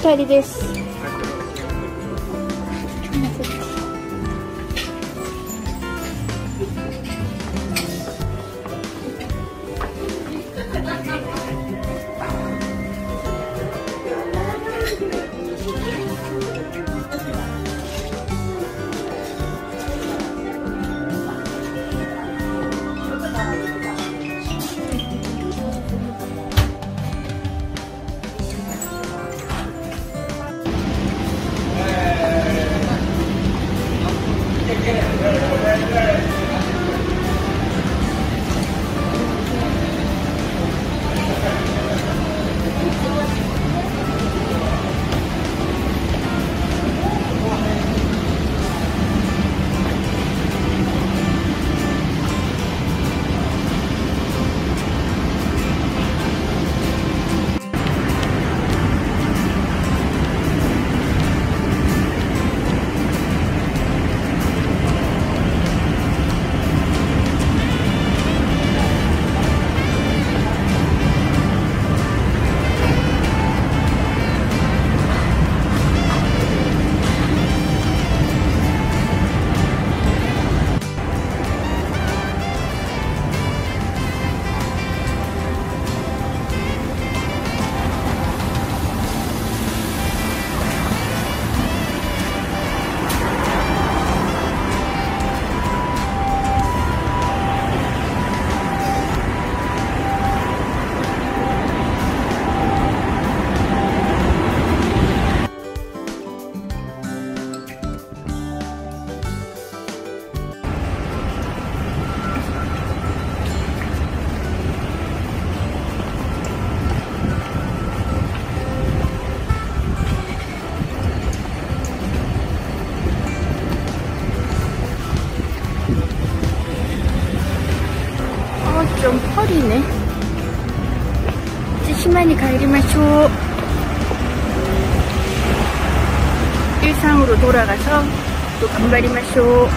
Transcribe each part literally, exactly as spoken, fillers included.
たりです。좀 펄이네. 이제 시마니 가이리마쇼. 일상으로 돌아가서 또 간바리마쇼.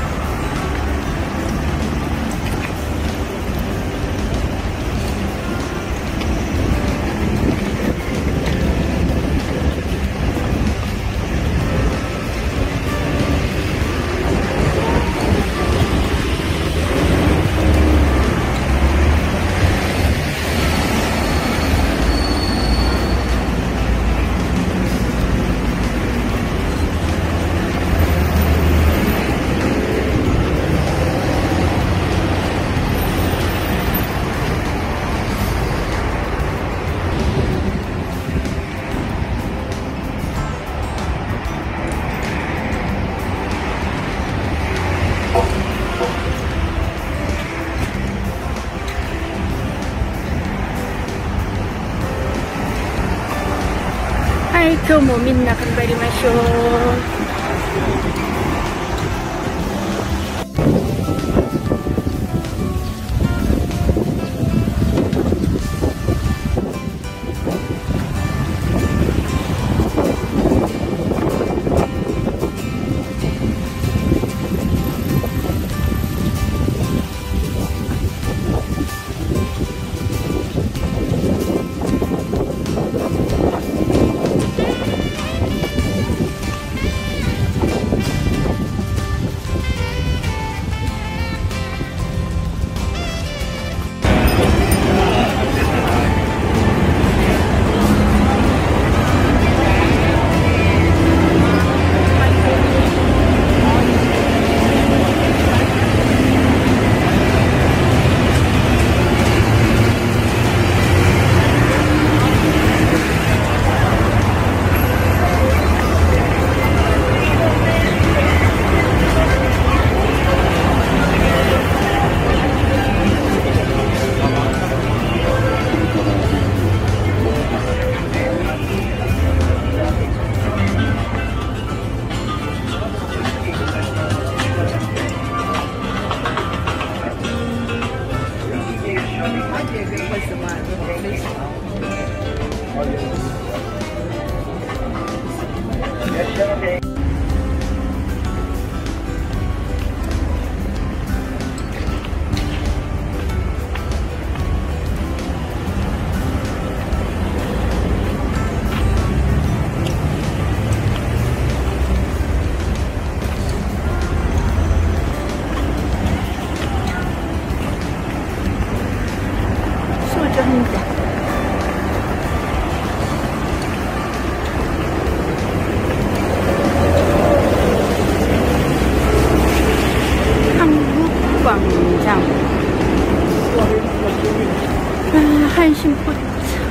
はい、今日もみんな頑張りましょう。 광장. 아, 한신포트.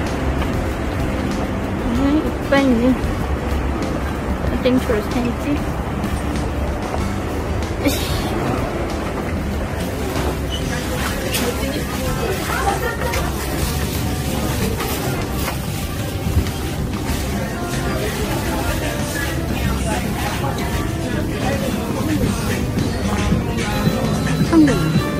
오빠 있는 땡초를 사야지. 한국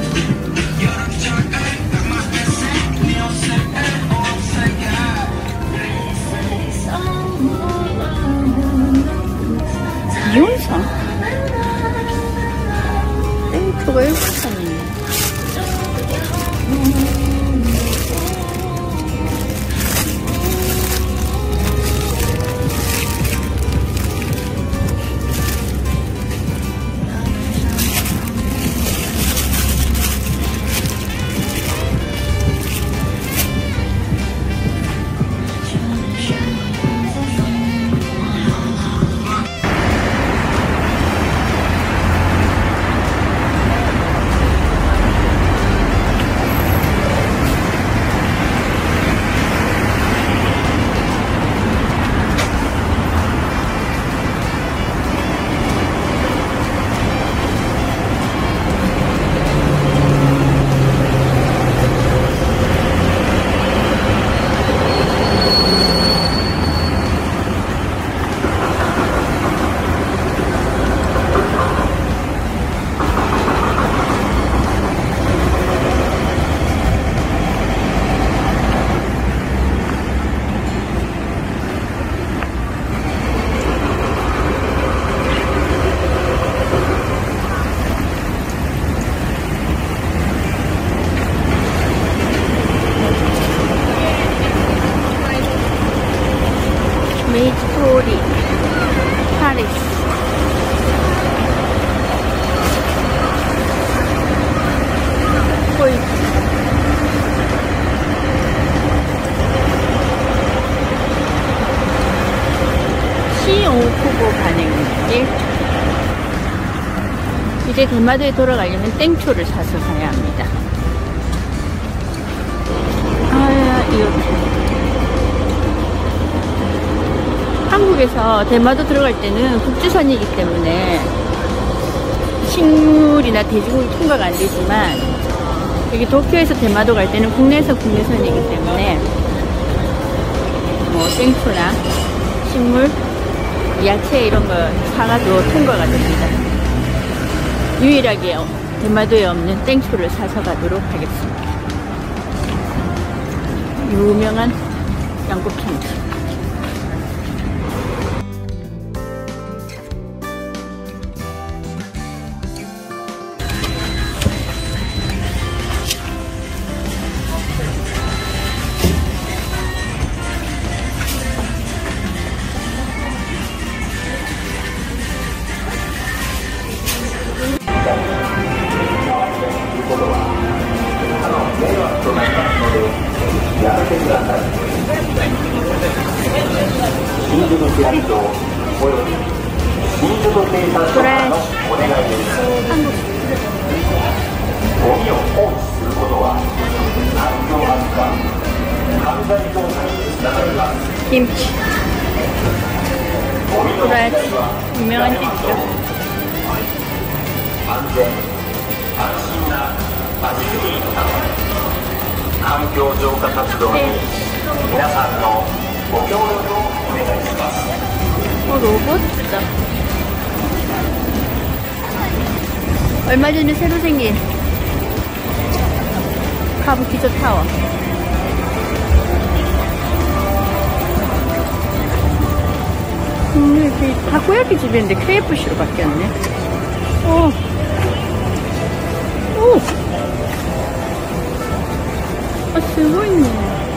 이온성 땡초가 일곱 산이네. 메이트리 파리스. 거의 시오쿠보 가는 길. 이제 대마도에 돌아가려면 땡초를 사서 가야 합니다. 아, 이렇게 한국에서 대마도 들어갈 때는 국제선이기 때문에 식물이나 돼지고기 통과가 안 되지만, 여기 도쿄에서 대마도 갈 때는 국내에서 국내선이기 때문에 뭐 땡초나 식물, 야채 이런 거 사가도 통과가 됩니다. 유일하게 대마도에 없는 땡초를 사서 가도록 하겠습니다. 유명한 양고기입니다. 김치 프라이스 유명한 집이죠. 어, 로봇이다. 얼마 전에 새로 생긴 카부키저 타워. 음, 이렇게 타코야키 집인데 케이에프씨로 바뀌었네. 오, 오, 아, 쓰고 있네.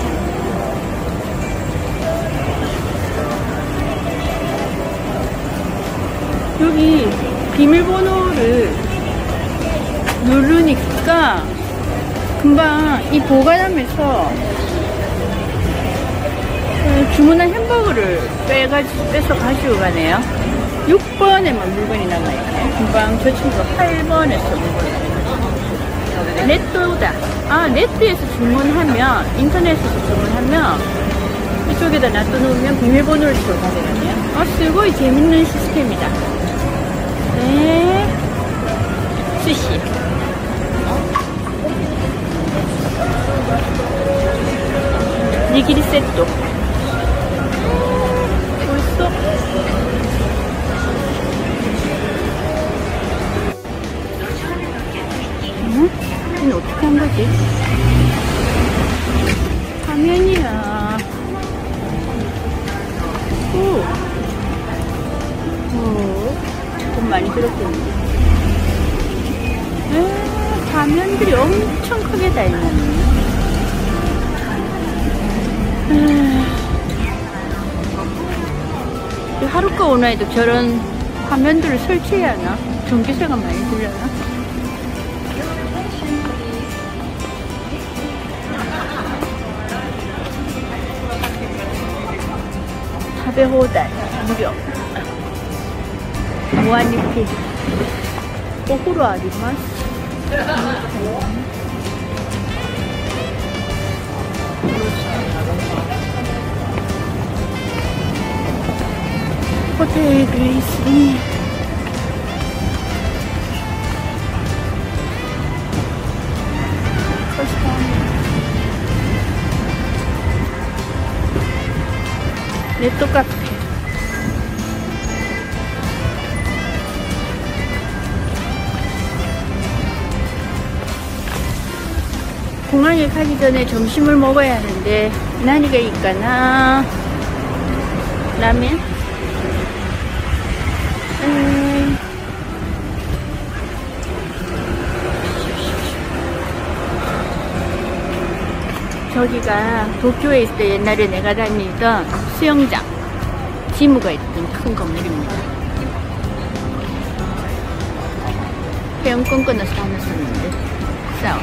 여기 비밀번호를 누르니까 금방 이 보관함에서 주문한 햄버거를 빼가지고 빼서 가지고 가네요. 육 번에만 물건이 남아있네. 금방 저 친구가 팔 번에서 물건이 남아있네. 레또다. 아, 레또에서 주문하면, 인터넷에서 주문하면, 이쪽에다 놔둬놓으면 비밀번호를 들어가거든요. 아, 쓰고 재밌는 시스템이다. 네. 스시. 니기리 세트. 벌써? 응? 이건 어떻게 한 거지? 화면이야. 오. 오. 돈 많이 들었겠는데. 에, 화면들이 엄청 크게 달렸네. 하루카 오나이도 저런 화면들을 설치해야 하나? 전기세가 많이 들려나? 타베호달 무료 무한리필 오후로 아리마스 호텔 그레이스리 네또 카페 공항에 가기 전에 점심을 먹어야 하는데何がいいかな? 라면? 음. 저기가 도쿄에 있을 때 옛날에 내가 다니던 수영장 지무가 있던 큰 건물입니다. 회원권 끊어서 다녔었는데 싸워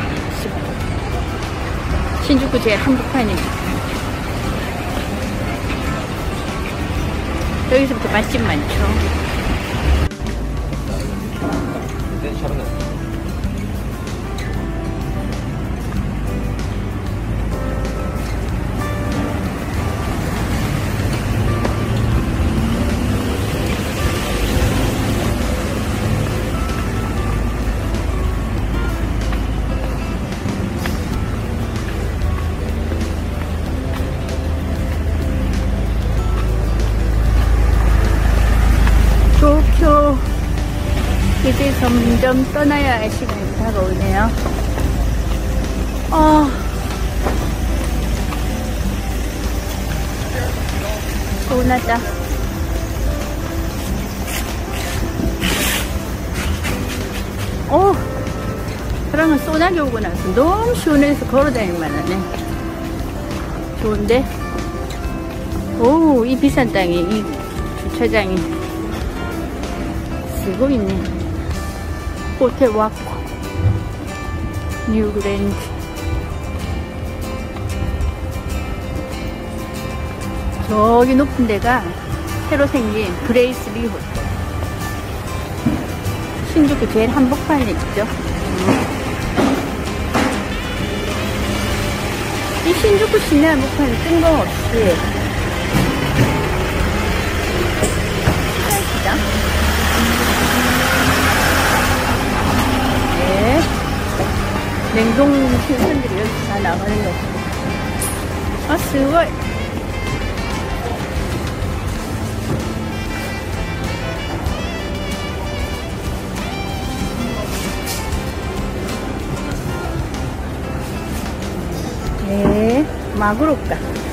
신주쿠 제일 한복판입니다. 여기서부터 맛집 많죠. 도쿄 이제 점점 떠나야 할 시간이 다가오네요. 아, 서운하다. 어, 사랑은 소나기 오고 나서 너무 시원해서 걸어다닐 만하네. 좋은데? 오, 이 비싼 땅에 이 주차장이 쓰고 있네. 호텔 와코 뉴그랜드. 저기 높은 데가 새로 생긴 그레이스리 호텔. 신주쿠 제일 한복판에 있죠. 이 신주쿠 시내 한복판에 뜬금없이 시장 네. 냉동 생선들이 여기 다 나가는 거. 아, 스고이. 네, 마구로까.